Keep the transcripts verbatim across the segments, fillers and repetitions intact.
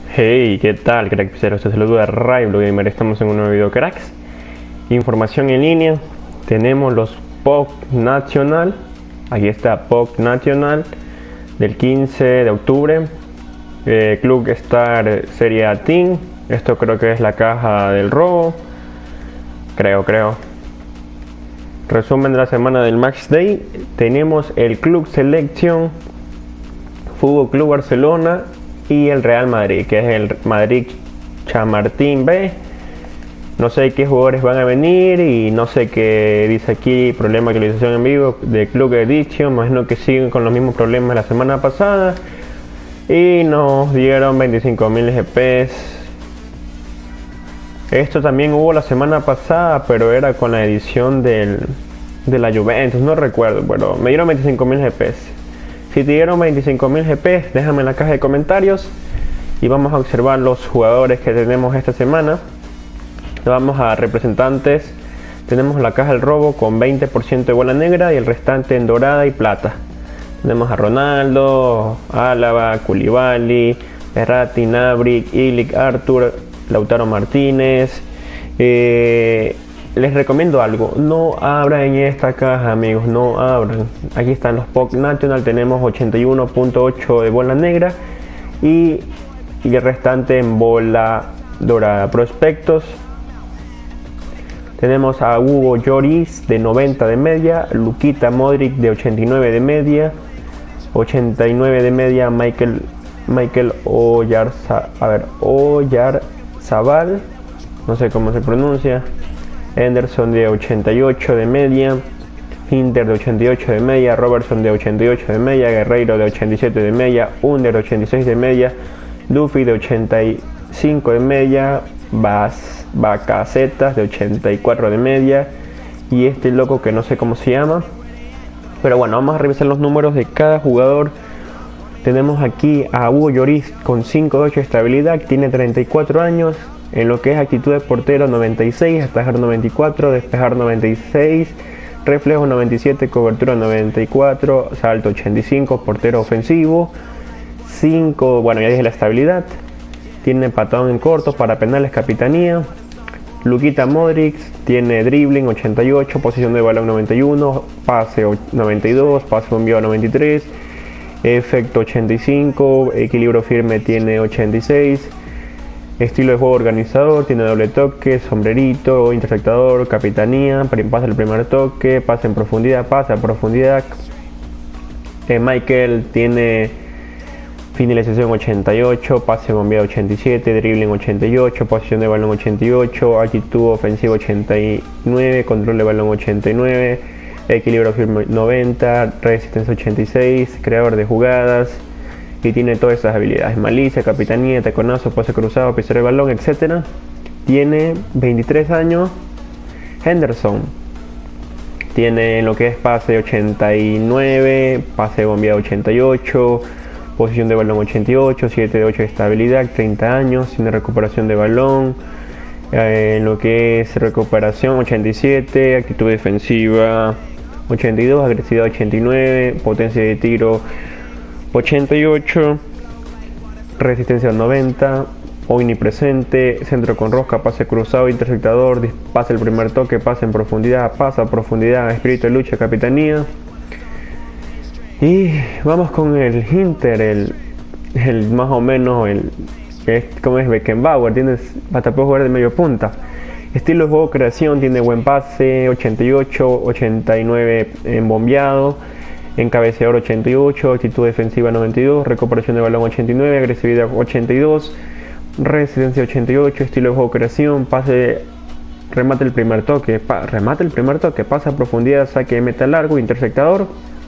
Hey, ¿qué tal, crack? Te saluda Raiblo Gamer. Estamos en un nuevo video, cracks. Información en línea. Tenemos los P O C Nacional. Aquí está P O C Nacional del quince de octubre. Eh, Club Star Serie A Team. Esto creo que es la caja del robo. Creo, creo. Resumen de la semana del Match Day. Tenemos el Club Selección, Fútbol Club Barcelona y el Real Madrid, que es el Madrid Chamartín B. No sé qué jugadores van a venir y no sé qué dice aquí, problema de actualización en vivo de Club Edition. Imagino que siguen con los mismos problemas de la semana pasada y nos dieron veinticinco mil G Ps. Esto también hubo la semana pasada, pero era con la edición del, de la Juventus, no recuerdo, pero me dieron veinticinco mil G Ps. Si te dieron veinticinco mil G Ps, déjame en la caja de comentarios y vamos a observar los jugadores que tenemos esta semana. Vamos a representantes. Tenemos la caja del robo con veinte por ciento de bola negra y el restante en dorada y plata. Tenemos a Ronaldo, Álava, Koulibaly, Verratti, Gnabry, Ilic, Arthur, Lautaro Martínez. Eh, les recomiendo algo, no abran esta caja, amigos, no abran. Aquí están los P O C Nacional, tenemos ochenta y uno punto ocho de bola negra y, y el restante en bola dorada. Prospectos, tenemos a Hugo Lloris de noventa de media, Luka Modric de ochenta y nueve de media, ochenta y nueve de media Michael Michael Oyarzabal, a ver, Oyarzabal, no sé cómo se pronuncia. Henderson de ochenta y ocho de media, Inter de ochenta y ocho de media, Robertson de ochenta y ocho de media, Guerreiro de ochenta y siete de media, Under de ochenta y seis de media, Duffy de ochenta y cinco de media, Bas, Bacacetas de ochenta y cuatro de media y este loco que no sé cómo se llama. Pero bueno, vamos a revisar los números de cada jugador. Tenemos aquí a Hugo Lloris con cinco de ocho de estabilidad, tiene treinta y cuatro años. En lo que es actitud de portero, noventa y seis, atajar noventa y cuatro, despejar noventa y seis, reflejo noventa y siete, cobertura noventa y cuatro, salto ochenta y cinco, portero ofensivo cinco, bueno, ya dije la estabilidad. Tiene patadón en corto, para penales, capitanía. Luka Modric tiene dribbling ochenta y ocho, posición de balón noventa y uno, pase noventa y dos, pase enviado noventa y tres, efecto ochenta y cinco, equilibrio firme tiene ochenta y seis. Estilo de juego organizador, tiene doble toque, sombrerito, interceptador, capitanía, pasa el primer toque, pasa en profundidad, pasa a profundidad. Eh, Michael tiene finalización ochenta y ocho, pase bombeado ochenta y siete, dribbling ochenta y ocho, posición de balón ochenta y ocho, actitud ofensiva ochenta y nueve, control de balón ochenta y nueve, equilibrio firme noventa, resistencia ochenta y seis, creador de jugadas. Y tiene todas esas habilidades: malicia, capitanía, taconazo, pase cruzado, pisar el balón, etcétera. Tiene veintitrés años. Henderson tiene en lo que es pase ochenta y nueve, pase bombeado ochenta y ocho, posición de balón ochenta y ocho, siete de ocho de estabilidad, treinta años, tiene recuperación de balón. Eh, en lo que es recuperación ochenta y siete, actitud defensiva ochenta y dos, agresividad ochenta y nueve, potencia de tiro ochenta y ocho, resistencia noventa, omnipresente, centro con rosca, pase cruzado, interceptador, pasa el primer toque, pasa en profundidad, pasa a profundidad, espíritu de lucha, capitanía. Y vamos con el Inter, el, el más o menos el es como es Beckenbauer, tienes hasta puede jugar de medio punta. Estilo de juego, creación, tiene buen pase ochenta y ocho, ochenta y nueve en bombeado, encabeceador ochenta y ocho, actitud defensiva noventa y dos, recuperación de balón ochenta y nueve, agresividad ochenta y dos, resistencia ochenta y ocho, estilo de juego, creación, pase, remate el primer toque, pa, remate el primer toque, pasa a profundidad, saque de meta largo, interceptador.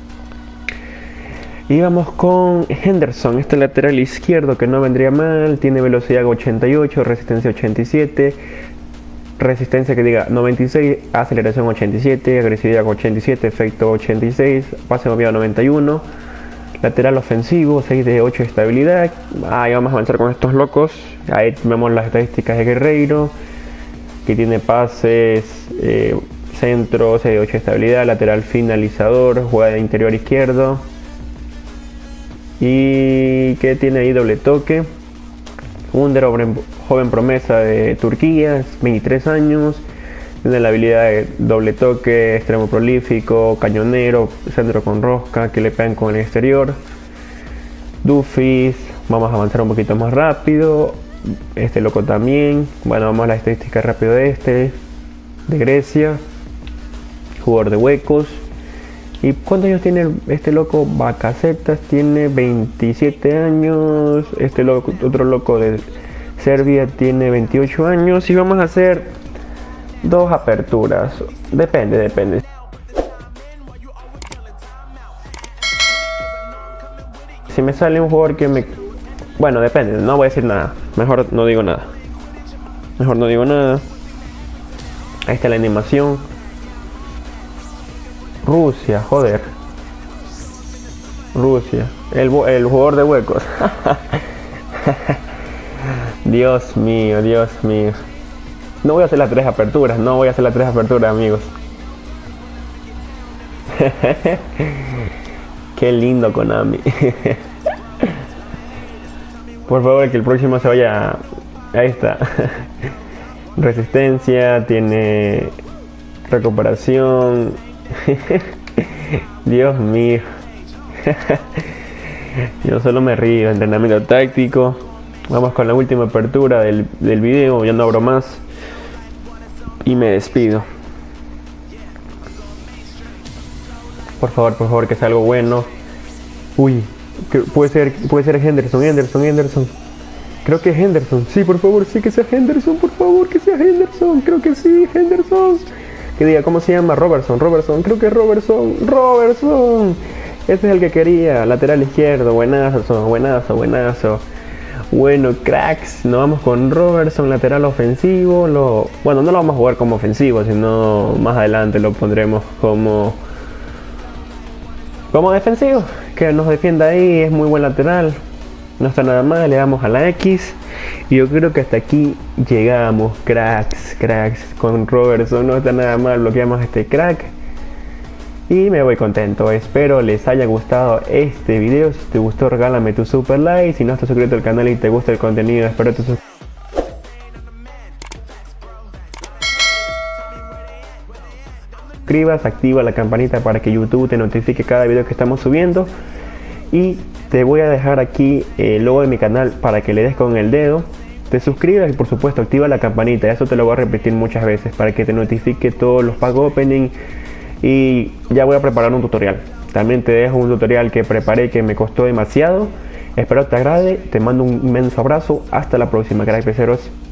Y vamos con Henderson, este lateral izquierdo que no vendría mal, tiene velocidad ochenta y ocho, resistencia ochenta y siete, resistencia que diga noventa y seis, aceleración ochenta y siete, agresividad ochenta y siete, efecto ochenta y seis, pase movido noventa y uno, lateral ofensivo seis de ocho de estabilidad. Ahí vamos a avanzar con estos locos. Ahí vemos las estadísticas de Guerreiro, que tiene pases, eh, centro, seis de ocho de estabilidad, lateral finalizador, jugada de interior izquierdo y que tiene ahí doble toque. Under, joven promesa de Turquía, veintitrés años. Tiene la habilidad de doble toque, extremo prolífico, cañonero, centro con rosca, que le pegan con el exterior. Dufis, vamos a avanzar un poquito más rápido. Este loco también. Bueno, vamos a la estadística rápido de este, de Grecia. Jugador de huecos. ¿Y cuántos años tiene este loco? Bakasetas tiene veintisiete años. Este loco, otro loco de Serbia tiene veintiocho años. Y vamos a hacer dos aperturas. Depende, depende. Si me sale un jugador que me... Bueno, depende, no voy a decir nada. Mejor no digo nada. Mejor no digo nada. Ahí está la animación. Rusia, joder. Rusia. El, el jugador de huecos. Dios mío, Dios mío. No voy a hacer las tres aperturas. No voy a hacer las tres aperturas, amigos. Qué lindo Konami. Por favor, que el próximo se vaya. Ahí está. Resistencia, tiene recuperación. Dios mío. Yo solo me río. Entrenamiento táctico. Vamos con la última apertura del, del video. Ya no abro más. Y me despido. Por favor, por favor, que sea algo bueno. Uy, que puede ser, puede ser Henderson, Henderson, Henderson. Creo que es Henderson. Sí, por favor, sí que sea Henderson, por favor, que sea Henderson. Creo que sí, Henderson. Que diga, ¿cómo se llama? Robertson, Robertson. Creo que es Robertson, Robertson. Este es el que quería. Lateral izquierdo, buenazo, buenazo, buenazo. Bueno, cracks, nos vamos con Robertson, lateral ofensivo. Lo, bueno, no lo vamos a jugar como ofensivo, sino más adelante lo pondremos como... Como defensivo, que nos defienda ahí, es muy buen lateral. No está nada mal, le damos a la X. Y yo creo que hasta aquí llegamos, cracks, cracks. Con Robertson no está nada mal, bloqueamos a este crack. Y me voy contento, espero les haya gustado este video. Si te gustó, regálame tu super like. Si no estás suscrito al canal y te gusta el contenido, espero te suscribas, activa la campanita para que YouTube te notifique cada video que estamos subiendo. Y te voy a dejar aquí el logo de mi canal para que le des con el dedo, te suscribas y por supuesto activa la campanita. Eso te lo voy a repetir muchas veces para que te notifique todos los pack opening. Y ya voy a preparar un tutorial. También te dejo un tutorial que preparé que me costó demasiado. Espero te agrade. Te mando un inmenso abrazo. Hasta la próxima, crack peceros.